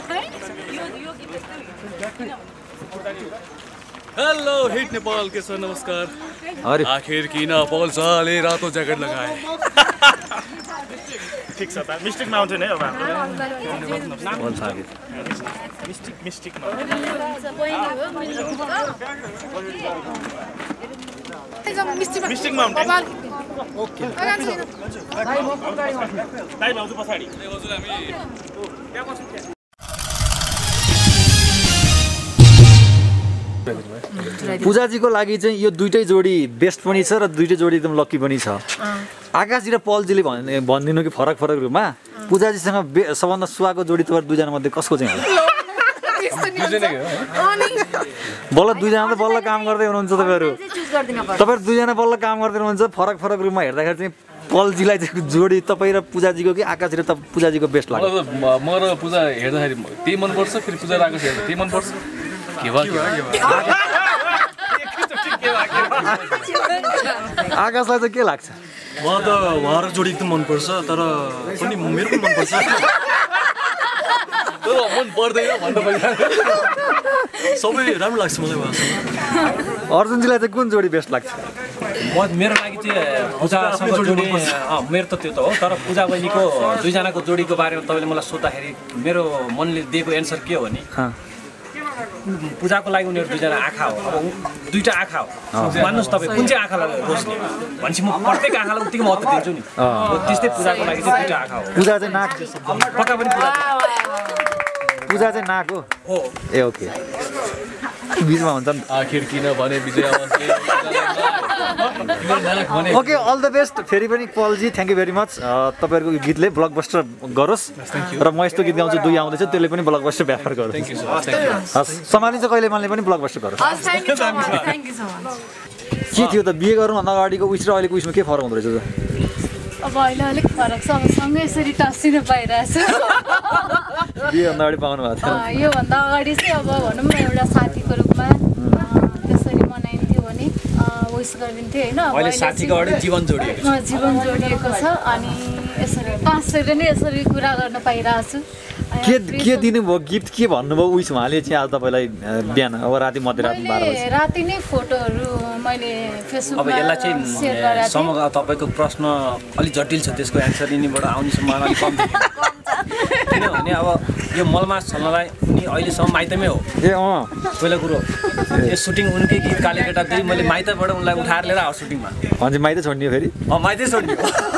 Hello hit Nepal के sir नमस्कार। आखिर किन पौल साले रातो ज्याकेट लगाए? ठीक छ त मिस्टिक माउन्टेन है अब हाम्रो मिस्टिक माउन्टेन ओके दाइ भाउजू पछाडी हजुर हामी त्यहाँ बस्छौँ क्या पूजाजीको लागि चाहिँ यो दुईटै जोडी बेस्ट पनि छ र दुईटै जोडी एकदम लकी पनि छ। आकाशजी र पलजीले भनिदिनु कि फरक रूपमा पूजाजीसँग सबभन्दा सुहाएको जोडी तपाईहरु दुईजना मध्ये कसको चाहिँ होला? बल्ल दुईजना त बल्ल काम गर्दै हुनुहुन्छ तपाईहरु दुईजना बल्ल काम गर्दै हुनुहुन्छ। फरक रूपमा हेर्दाखेरि चाहिँ पलजीलाई चाहिँ जोडी तपाई र पूजाजीको कि आकाश र पूजाजीको बेस्ट लाग्यो? म र पूजा हेर्दाखेरि त्यही मन पर्छ, फेरि पूजा र आकाश हेर्दा त्यही मन पर्छ। आकाशलाई चाहिँ के लाग्छ? मलाई त उहाँहरु जोडी एकदम मन पर्छ, तर पनि मेरो पनि मन पर्छ। मन पर्दैन भन्नु पर्छ। सबै राम्रो लाग्छ मलाई उहाँसँग। अर्जुनजीलाई चाहिँ कुन जोडी बेस्ट लाग्छ? मेरो लागि चाहिँ पूजासँग जोडी मेरो त त्यो त हो, तर पूजा बहिनीको दुईजनाको जोडीको बारेमा तपाईँले मलाई सोद्धाखेरि मेरो मनले दिएको एन्सर के हो नि, पूजाको लागि उनीहरू दुईजना आँखा हो। अब दुईटा आँखा हो, मान्नुहोस् तपाईँ कुन चाहिँ आँखालाई रोज्ने भनेपछि म प्रत्येक आँखालाई उतिकै महत्त्व दिन्छु नि। त्यस्तै पूजाको लागि चाहिँ दुईटा आँखा हो। पूजा चाहिँ नाक पक्का पनि पूजा चाहिँ नाक हो। ए ओके बिचमा हुन्छ नि। आखिर किन भने Vijay okay all the best. फेरि पनि पलजी थ्याङ्क यू भेरी मच। तपाईँहरूको गीतले ब्लकबस्टर गरोस् र म यस्तो गीत गाउँछु दुई आउँदैछ त्यसले पनि ब्लकबस्टर व्यापार गरोस्। हस् सम्हालिन्छ कहिले मनले पनि ब्लकबस्टर गरोस्। के थियो त बिहे गर्नुभन्दा अगाडिको उइस र अहिलेको उइसमा के फरक हुँदो रहेछ? अब अहिले अलिक फरक छ, अब सँगै यसरी टाँसिनु पाइरहेछ। बिहेभन्दा अगाडि पाउनु भएको थियो? योभन्दा अगाडि चाहिँ अब भनौँ न एउटा साथीको रूपमा त्यसरी मनाइन्थ्यो भने विस गरिदिन्थ्यो होइन। अहिले साथीको अगाडि जीवन जोडिएको छ अनि यसरी टाँसेर नै यसरी कुरा गर्न पाइरहेछु। के दिनुभयो गिफ्ट, के भन्नुभयो उइस उहाँले चाहिँ आज तपाईँलाई बिहान अब राति मध्यरात 12 बजे? राति नै फोटोहरू मैले फेसबुकमा अब यसलाई चाहिँ समग्र तपाईँको प्रश्न अलिक जटिल छ, त्यसको एन्सर यिनीबाट आउने सम्भावना अलिक कम छ। किनभने अब यो मलमास छल्नलाई उनी अहिलेसम्म माइतमै हो। पहिलो कुरो यो सुटिङ उनकै गीत कालीकेटा 2 मैले माइतबाट उनलाई उठाएर लिएर आएको सुटिङमा। भने माइतै छोड्ने फेरि? माइतै छोड्ने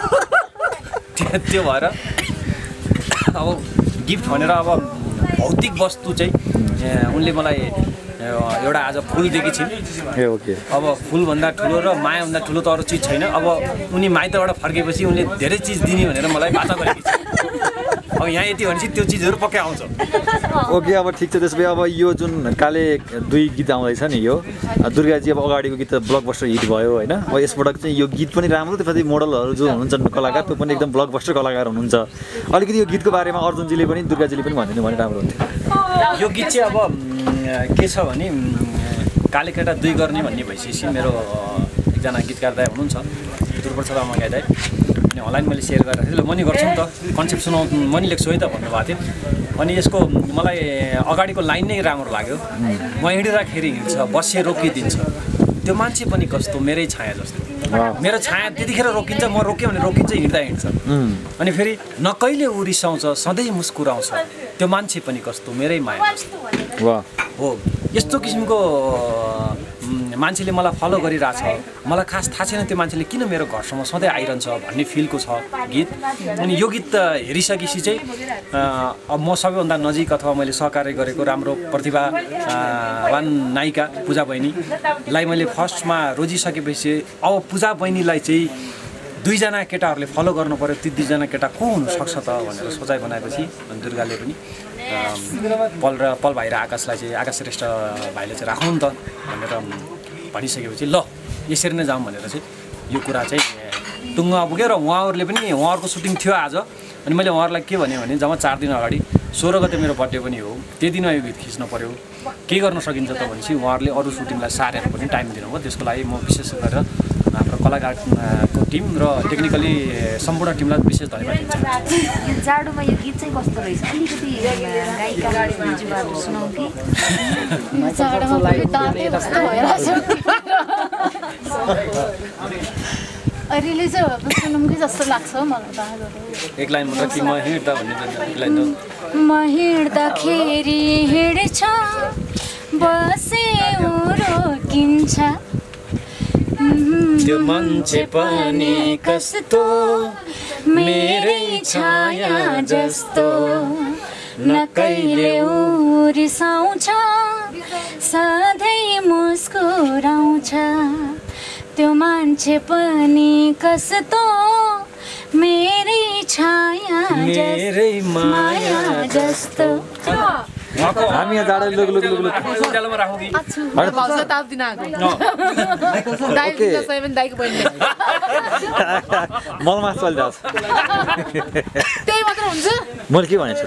त्यो भएर अब गिफ्ट भनेर अब भौतिक वस्तु चाहिँ उनले मलाई एउटा आज फुल दिएकी छिन्। अब फुलभन्दा ठुलो र मायाभन्दा ठुलो त अरू चिज छैन। अब उनी माइतबाट फर्केपछि उनले धेरै चिज दिने भनेर मलाई वाचा गरेकी छिन्। अब यहाँ यति भनेपछि त्यो चिजहरू पक्कै आउँछ। ओके अब ठिक छ। त्यसो भए अब यो जुन काले 2 गीत आउँदैछ नि, यो दुर्गाजी अब अगाडिको गीत त ब्लकबस्टर हिट भयो होइन। अब यसबाट चाहिँ यो गीत पनि राम्रो, त्यसपछि मोडलहरू जो हुनुहुन्छ कलाकार त्यो पनि एकदम ब्लकबस्टर कलाकार हुनुहुन्छ। अलिकति यो गीतको बारेमा अर्जुनजीले पनि दुर्गाजीले पनि भनिदिनु भने राम्रो हुन्थ्यो। यो गीत चाहिँ अब के छ भने कालीकेटा 2 गर्ने भन्ने भइसकेपछि मेरो एकजना गीतकार दाइ हुनुहुन्छ ध्रुवप्रसाद मगाइ दाइ, अनि अनलाइन मैले सेयर गरेर थिएँ। ल म नि गर्छु नि त, कन्सेप्ट सुनाउ म नि लेख्छु है त भन्नुभएको थियो। अनि यसको मलाई अगाडिको लाइन नै राम्रो लाग्यो। म हिँडिँदाखेरि हिँड्छ बसे रोकिदिन्छ, त्यो मान्छे पनि कस्तो मेरै छाया जस्तो। मेरो छाया त्यतिखेर रोकिन्छ, म रोक्यो भने रोकिन्छ, हिँड्दा हिँड्छ। अनि फेरि न कहिले उ रिसाउँछ सधैँ मुस्कुराउँछ, त्यो मान्छे पनि कस्तो मेरै माया जस्तो। हो यस्तो किसिमको मान्छेले मलाई फलो गरिरहेछ, मलाई खास थाहा छैन त्यो मान्छेले किन मेरो घरसम्म सधैँ आइरहन्छ भन्ने फिलको छ गीत। अनि यो गीत हेरिसकेपछि चाहिँ अब म सबैभन्दा नजिक अथवा मैले सहकार्य गरेको राम्रो प्रतिभावान नायिका पूजा बहिनीलाई मैले फर्स्टमा रोजिसकेपछि अब पूजा बहिनीलाई चाहिँ 2 जना केटाहरूले फलो गर्नु पर्यो, ती 2 जना केटा को हुनसक्छ त भनेर सोचाइ बनाएपछि दुर्गाले पनि पल भाइ र आकाशलाई चाहिँ आकाश श्रेष्ठ भाइले चाहिँ राखौँ नि त भनेर भनिसकेपछि ल यसरी नै जाउँ भनेर चाहिँ यो कुरा चाहिँ टुङ्गमा पुग्यो। र उहाँहरूले पनि उहाँहरूको सुटिङ थियो आज। अनि मैले उहाँहरूलाई के भने जम्मा 4 दिन अगाडि 16 गते मेरो बर्थडे पनि हो, त्यही दिन यो गीत खिच्न पर्यो, के गर्न सकिन्छ त भनेपछि उहाँहरूले अरू सुटिङलाई सारेर पनि टाइम दिनुभयो। त्यसको लागि म विशेष गरेर हाम्रो कलाकारको टिम र टेक्निकली सम्पूर्ण टिमलाई विशेष धन्यवाद दिन चाहन्छु। जाडोमा यो गीत चाहिँ कस्तो रहेछ अलिकति गायिकाहरू सुनाउँ कि जाडोमा पनि दाँते कस्तो भइरहेछ अहिले चाहिँ सुनौँ कि जस्तो लाग्छ मलाई त एक लाइन मात्र कि म हिँड्दा भन्ने एक लाइन म हिँड्दाखेरि हिँड्छ बसे रोकिन्छ त्यो मान्छे पनि कस्तो मेरै छाया जस्तो न कहिले रिसाउँछ सधैँ मुस्कुराउँछ त्यो मान्छे पनि कस्तो मेरै छाया मेरै माया जस्तो हामी यहाँ जाडो लुक लुक लुक लुक उज्यालोमा राखौँ कि भाउजू ताप दिन आएको दाइको जसै पनि दाइको बहिनी मलमा चलिरहेको छ त्यही मात्र हुन्छ मैले के भनेको छु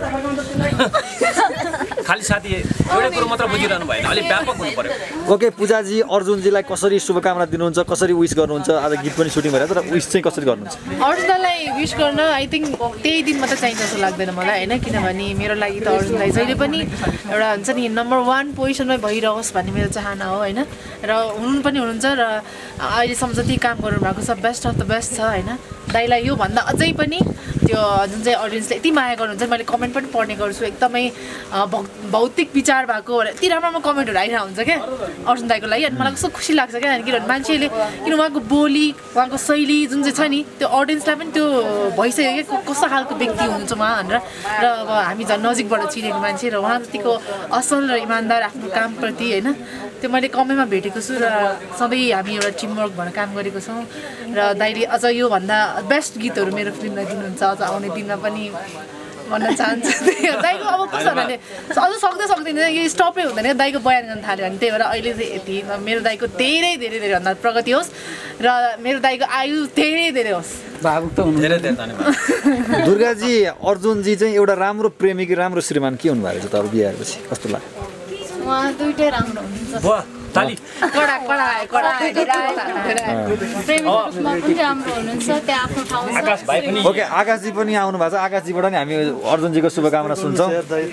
खाली साथी एउटै कुरो मात्र बुझिरहनु भएन अलिक व्यापक हुनु पर्यो। ओके पूजाजी अर्जुनजीलाई कसरी शुभकामना दिनुहुन्छ कसरी विश गर्नुहुन्छ आज गीत पनि सुटिङ भइरहेको तर विश चाहिँ कसरी गर्नुहुन्छ अर्जुन दाइलाई विश गर्न आई थिङ्क त्यही दिन मात्र चाहिन्छ जस्तो लाग्दैन मलाई होइन किनभने मेरो लागि त अर्जुन दाइ जहिले पनि एउटा हुन्छ नि नम्बर 1 पोजिसनमै भइरहोस् भन्ने मेरो चाहना हो होइन र हुनुहुन्छ र अहिलेसम्म जति काम गर्नु भएको छ बेस्ट अफ द बेस्ट छ होइन दाइलाई योभन्दा अझै पनि त्यो जुन चाहिँ अडियन्सले यति माया गर्नुहुन्छ मैले कमेन्ट पनि पढ्ने गर्छु एकदमै भौतिक विचार भएको यति राम्रो कमेन्टहरू आइरहेको हुन्छ क्या अर्जुन दाइको लागि अनि मलाई कस्तो खुसी लाग्छ क्या किनभने मान्छेले किन उहाँको बोली उहाँको शैली जुन चाहिँ छ नि त्यो अडियन्सलाई पनि त्यो भइसक्यो क्या कस्तो खालको व्यक्ति हुनुहुन्छ उहाँ भनेर र अब हामी झन् नजिकबाट चिनेको मान्छे र उहाँ जतिको असल र इमान्दार आफ्नो कामप्रति होइन त्यो मैले कमैमा भेटेको छु र सधैँ हामी एउटा टिमवर्क भएर काम गरेको छौँ र दाइले अझ योभन्दा बेस्ट गीतहरू मेरो फिल्मलाई दिनुहुन्छ अझ आउने दिनमा पनि भन्न चाहन्छु दाइको अब कस्तो भने अझ सक्दैन यो स्टपै हुँदैन दाइको बयान गर्न थाल्यो भने त्यही भएर अहिले चाहिँ यति मेरो दाइको धेरै धेरै धेरै भन्दा प्रगति होस् र मेरो दाइको आयु धेरै धेरै होस् भावुक त हुनु धेरै धेरै धन्यवाद। दुर्गाजी अर्जुनजी चाहिँ एउटा राम्रो प्रेमी कि राम्रो श्रीमान के हुनुभएको छ त अब बिहे भएपछि कस्तो लाग्यो उहाँ दुइटै राम्रो हुनुहुन्छ वाह ताली कडा कडा कडा प्रेमीको रूपमा पनि राम्रो हुनुहुन्छ त्यहाँ आफ्नो ठाउँ छ आकाश भाइ पनि ओके आकाशजी पनि आउनु भएको छ आकाशजीबाट नि हामी अर्जुनजीको शुभकामना सुन्छौँ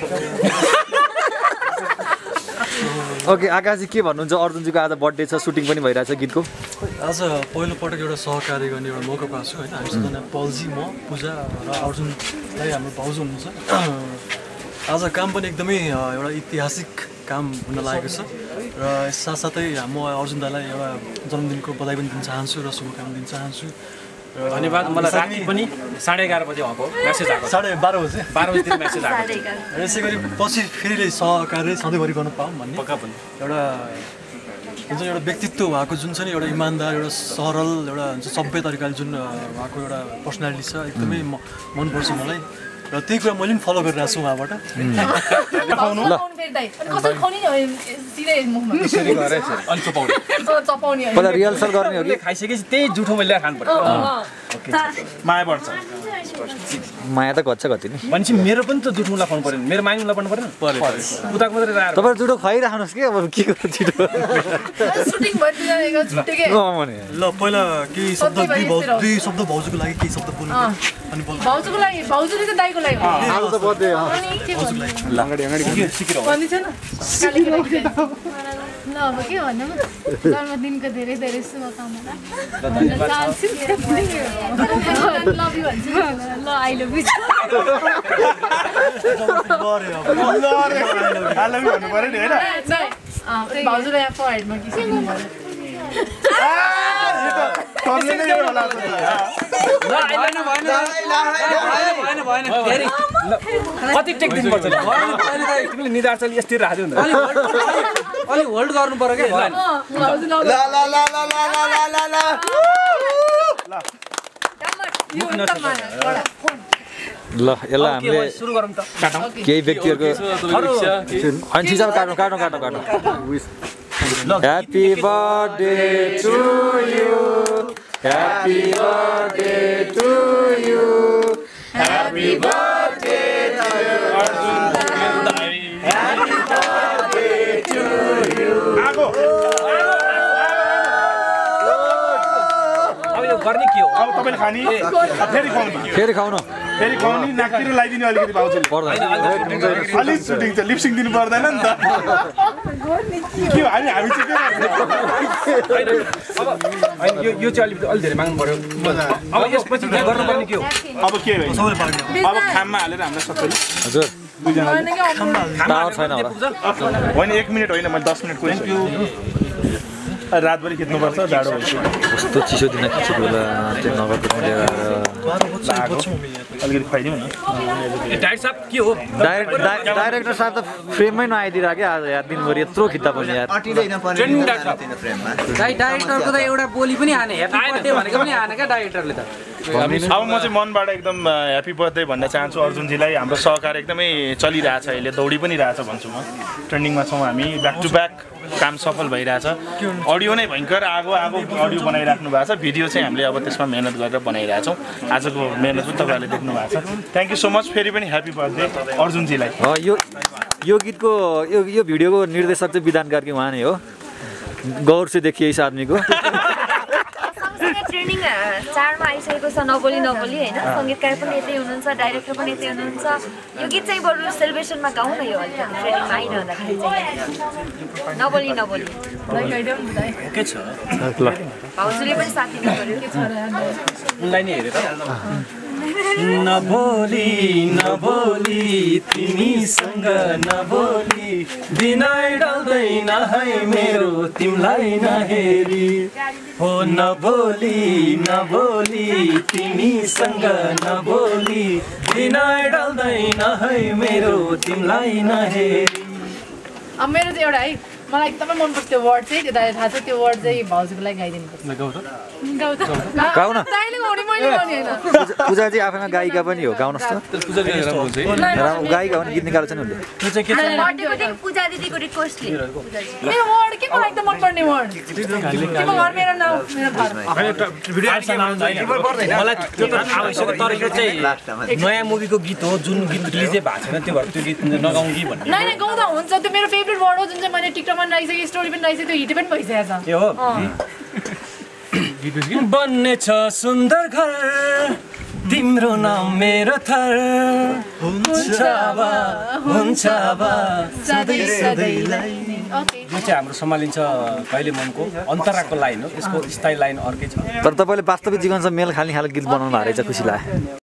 ओके आकाशजी के भन्नुहुन्छ अर्जुनजीको आज बर्थडे छ सुटिङ पनि भइरहेछ गीतको आज पहिलोपटक एउटा सहकारी गर्ने एउटा मौका पाएको छु होइन हामीसँग पल्जी म पूजा र अर्जुनलाई हाम्रो भाउजू हुनुहुन्छ आज काम पनि एकदमै एउटा ऐतिहासिक काम हुन लागेको छ र साथसाथै म अर्जुन दाइलाई एउटा जन्मदिनको बधाई पनि दिन चाहन्छु र शुभकामना दिन चाहन्छु धन्यवाद। मलाई राति पनि 11:30 बजे उहाँको मेसेज आएको 12:30 बजे 12 बजेतिर मेसेज आएको यसै गरी पछि फेरि सहकार्य सधैँभरि गर्न पाऊँ भन्ने पक्का पनि एउटा हुन्छ एउटा व्यक्तित्व उहाँको जुन छ नि एउटा इमान्दार एउटा सरल एउटा हुन्छ सभ्य तरिकाले जुन उहाँको एउटा पर्सनालिटी छ एकदमै मनपर्छ मलाई र त्यही कुरा मैले पनि फलो गरिरहेको छु उहाँबाट पहिला रिहर्सल गर्ने हो कि खाइसकेपछि त्यही जुठो मैले खानु पर्यो माया पर्छ माया त घट्छ कति नि भनेपछि मेरो पनि त जुठोलाई खुवाउनु पर्यो मेरो माइनुलाई पर्नु परेन उताको मात्रै राखेर तपाईँ जुठो खुवाइराख्नुहोस् कि अब के गर्नु छिटो सुटिङ भइदिएको छुट्टीकै ल पहिला केही शब्द दुई शब्द भाउजूको लागि केही शब्द बोल्नु अनि बोल्नु भाउजूको लागि भाउजूले त दाइको लागि आज त बर्थडे भन्दै छैन ल अब के भन्नु जन्मदिनको धेरै धेरै शुभकामना लभ यु भन्छु ल आई लभ यु भाउजूलाई यहाँ फरहेडमा किसिम कति टेक दिनुपर्छ तिमीले निधार चाहिँ यस्तै राख्दै हुँदैन अलि होल्ड गर्नु पर्यो क्या ल यसलाई हामीले सुरु गरौँ त केही व्यक्तिहरूको अनि ठिक छ काटौँ happy birthday to you happy birthday to you happy birthday happy birthday to you तपाईँले खाने फेरि खुवाउने फेरि खाउन फेरि खुवाउने नाकतिर लगाइदिने अलिकति भाउजूले पर्दैन अलिक सुटिङ छ लिपसिङ दिनु पर्दैन नि त के हो हामी चाहिँ के यो चाहिँ अलिक धेरै माग्नु पर्यो अब यसपछि के गर्नुपर्ने के हो अब के भयो अब खाममा हालेर हामीलाई सबै हजुर दुईजना टावर छैन होला होइन 1 मिनट होइन मैले 10 मिनट कोही रातभरि खिच्नुपर्छ जाडो भइसक्यो कस्तो चिसो दिन खिचेको बेला त्यो नगरको ल्याएर अलिकति खुवाइदिउँ न डाइट साहब के हो डाइरेक्टर साहब त फ्रेममै नआइदिरहेको क्या आज यार दिनभरि यत्रो खिच्दा पनि यार डाइरेक्टरको त एउटा बोली पनि हाने ह्याप्पी बर्थडे भनेको पनि हाने क्या डाइरेक्टरले त अब म चाहिँ मनबाट एकदम ह्याप्पी बर्थडे भन्न चाहन्छु अर्जुनजीलाई हाम्रो सहकार एकदमै चलिरहेछ अहिले दौडी पनि रहेछ भन्छु म ट्रेन्डिङमा छौँ हामी ब्याक टु ब्याक काम सफल भइरहेछ अडियो नै भयङ्कर आगो अडियो बनाइराख्नु भएको छ भिडियो चाहिँ हामीले अब त्यसमा मेहनत गरेर बनाइरहेछौँ आजको मेहनत पनि तपाईँहरूले देख्नु भएको छ थ्याङ्क यू सो मच फेरि पनि ह्याप्पी बर्थडे अर्जुनजीलाई यो गीतको यो भिडियोको निर्देशक चाहिँ विधान कार्की उहाँ नै हो गौर से देखिए इस आदमीको ट्रेनिङ चाडमा आइसकेको छ नबोली होइन सङ्गीतकार पनि यतै हुनुहुन्छ डाइरेक्टर पनि यतै हुनुहुन्छ यो गीत चाहिँ बरु सेलिब्रेसनमा गाउँ न यो अलिकति ट्रेनिङमा आइरहँदाखेरि चाहिँ नबोली के छ भाउजूले पनि साथ दिनु पर्यो उनलाई नै हेरेर नबोली तिमीसँग नबोली बिनाइ डाल्दैन है मेरो तिमीलाई नहेरी हो नबोली तिमीसँग नबोली बिनाइ डाल्दैन है मेरो तिमीलाई नहेरी अब मेरो चाहिँ एउटा है मलाई एकदमै मनपर्छ त्यो वर्ड चाहिँ त्यो दाइले थाहा छ त्यो वर्ड चाहिँ भाउजूको लागि गाइदिनु पर्छ गाउन दाइले गाउने मैले गाउने होइन पूजा चाहिँ आफैमा गायिका पनि हो गाउनुहोस् त गायिका हो नि गीत निकाल्छ नि उसले बर्थडेको दिन पूजा दिदीको रिक्वेस्टले मेरो वर्ड के मलाई एकदम मनपर्ने वर्ड तिम्रो घर मेरो नाम मेरो मलाई त्यो त आवश्यक तर यो चाहिँ नयाँ मुभीको गीत हो जुन गीत रिलिजै भएको छैन त्यो भएर त्यो गीत नगाउँ कि भन्ने नै गाउँदा हुन्छ त्यो मेरो फेभरेट वर्ड हो जुन चाहिँ मैले टिकटकमा पनि राखिसकेँ स्टोरी पनि राखिसकेँ त्यो हिट पनि भइसकेको छ के हो बन्ने छ सुन्दर घर तिम्रो नाम मेरो थर हुन्छ सधैँलाई यो चाहिँ हाम्रो सम्हालिन्छ कहिले मनको अन्तराको लाइन हो यसको स्टाइल लाइन अर्कै छ तर तपाईँले वास्तविक जीवनसँग मेल खाने खालको गीत बनाउनु भएको रहेछ खुसी लाग्यो